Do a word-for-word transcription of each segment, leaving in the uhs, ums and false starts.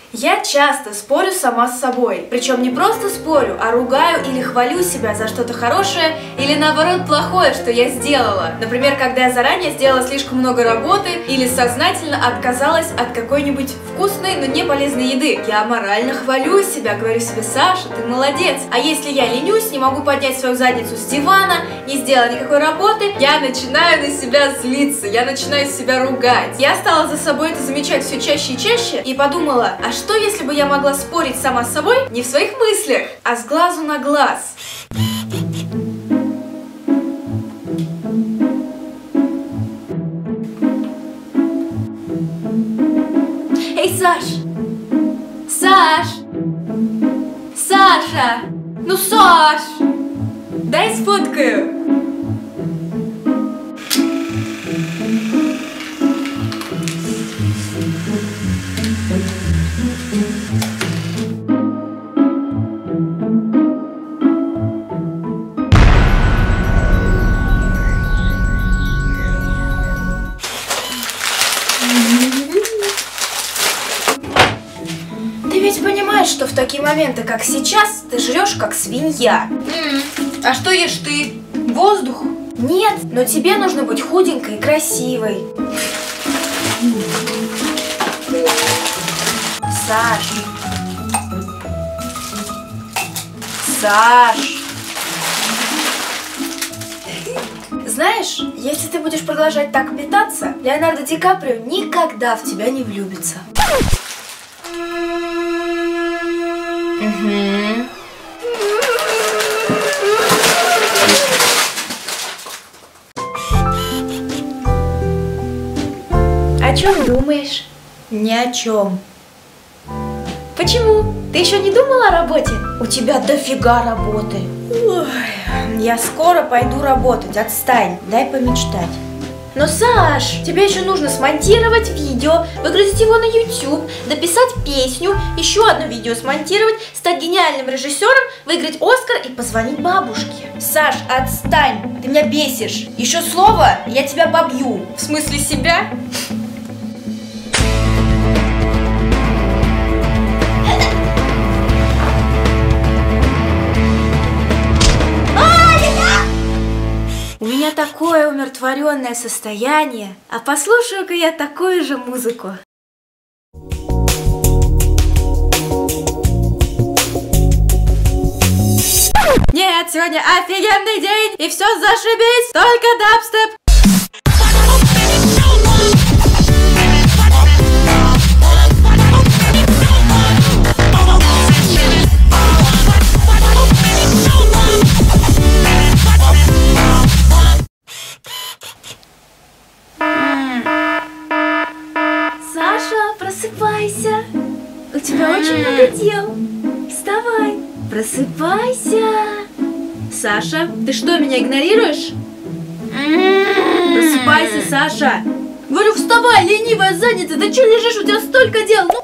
Я часто спорю сама с собой, причем не просто спорю, а ругаю или хвалю себя за что-то хорошее или наоборот плохое, что я сделала. Например, когда я заранее сделала слишком много работы или сознательно отказалась от какой-нибудь вкусной, но не полезной еды. Я морально хвалю себя, говорю себе: Саша, ты молодец. А если я ленюсь, не могу поднять свою задницу с дивана, не сделала никакой работы, я начинаю на себя злиться, я начинаю себя ругать. Я стала за собой это замечать все чаще и чаще и подумала: а что если бы я могла спорить сама с собой не в своих мыслях, а с глазу на глаз? Эй, Саш! Саш! Саша! Ну, Саш! Дай сфоткаю! Ты ведь понимаешь, что в такие моменты, как сейчас, ты жрешь как свинья. Mm. А что ешь ты? Воздух? Нет, но тебе нужно быть худенькой и красивой. Саш. Саш. Знаешь, если ты будешь продолжать так питаться, Леонардо Ди Каприо никогда в тебя не влюбится. Угу. О чем думаешь? Ни о чем. Почему? Ты еще не думала о работе? У тебя дофига работы. Ой, я скоро пойду работать, отстань, дай помечтать. Но, Саш, тебе еще нужно смонтировать видео, выгрузить его на YouTube, дописать песню, еще одно видео смонтировать, стать гениальным режиссером, выиграть Оскар и позвонить бабушке. Саш, отстань, ты меня бесишь. Еще слово, я тебя побью. В смысле себя? У меня такое умиротворенное состояние, а послушаю-ка я такую же музыку. Нет, сегодня офигенный день, и все зашибись, только дабстеп. Просыпайся, у тебя очень много дел. Вставай, просыпайся. Саша, ты что, меня игнорируешь? Просыпайся, Саша. Говорю, вставай, ленивая задница, ты что лежишь, у тебя столько дел. Ну...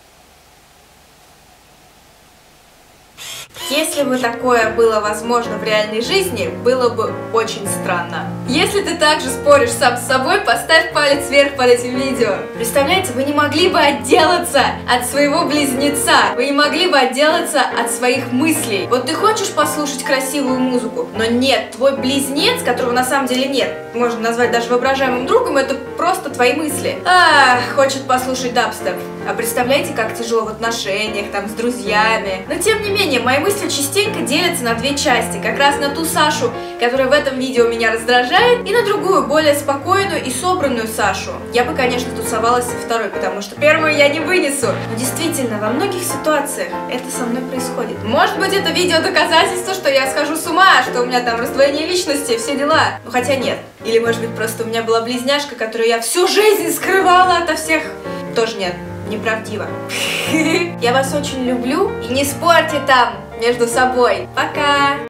Если бы такое было возможно в реальной жизни, было бы очень странно. Если ты также споришь сам с собой, поставь палец вверх под этим видео. Представляете, вы не могли бы отделаться от своего близнеца. Вы не могли бы отделаться от своих мыслей. Вот ты хочешь послушать красивую музыку, но нет, твой близнец, которого на самом деле нет, можно назвать даже воображаемым другом, это просто твои мысли. А, хочет послушать дабстеп. А представляете, как тяжело в отношениях, там, с друзьями. Но тем не менее, мои мысли частенько делятся на две части. Как раз на ту Сашу, которая в этом видео меня раздражает, и на другую, более спокойную и собранную Сашу. Я бы, конечно, тусовалась со второй, потому что первую я не вынесу. Но действительно, во многих ситуациях это со мной происходит. Может быть, это видео доказательство, что я схожу с ума, что у меня там раздвоение личности, все дела. Ну, хотя нет. Или, может быть, просто у меня была близняшка, которую я всю жизнь скрывала ото всех. Тоже нет. Неправдиво. Я вас очень люблю. И не спорьте там между собой. Пока!